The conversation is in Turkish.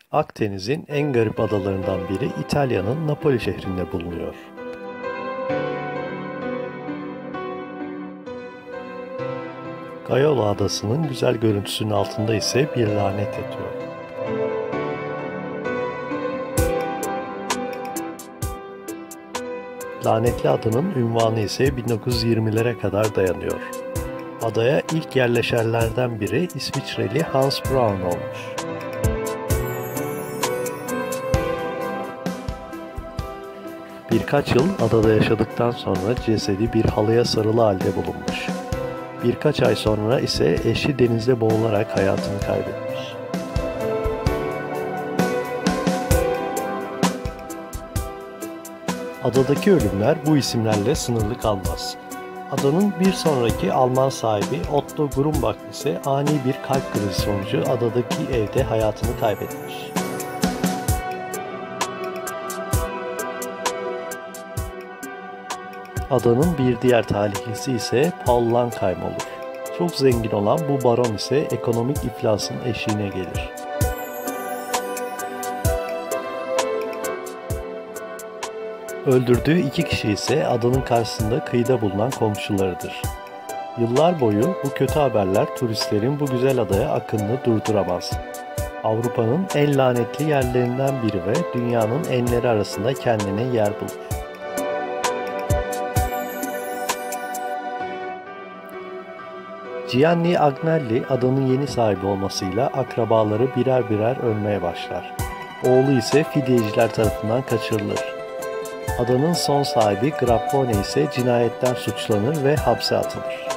Akdeniz'in en garip adalarından biri İtalya'nın Napoli şehrinde bulunuyor. Gaiola Adası'nın güzel görüntüsünün altında ise bir lanet yatıyor. Lanetli adanın ünvanı ise 1920'lere kadar dayanıyor. Adaya ilk yerleşenlerden biri İsviçreli Hans Braun olmuş. Birkaç yıl adada yaşadıktan sonra cesedi bir halıya sarılı halde bulunmuş. Birkaç ay sonra ise eşi denizde boğularak hayatını kaybetmiş. Adadaki ölümler bu isimlerle sınırlı kalmaz. Adanın bir sonraki Alman sahibi Otto Grumbach ise ani bir kalp krizi sonucu adadaki evde hayatını kaybetmiş. Adanın bir diğer talihlisi ise Paul Lankheim olur. Çok zengin olan bu baron ise ekonomik iflasın eşiğine gelir. Öldürdüğü iki kişi ise adanın karşısında kıyıda bulunan komşularıdır. Yıllar boyu bu kötü haberler turistlerin bu güzel adaya akınını durduramaz. Avrupa'nın en lanetli yerlerinden biri ve dünyanın enleri arasında kendine yer bulur. Gianni Agnelli adanın yeni sahibi olmasıyla akrabaları birer birer ölmeye başlar. Oğlu ise fidyeciler tarafından kaçırılır. Adanın son sahibi Grappone ise cinayetten suçlanır ve hapse atılır.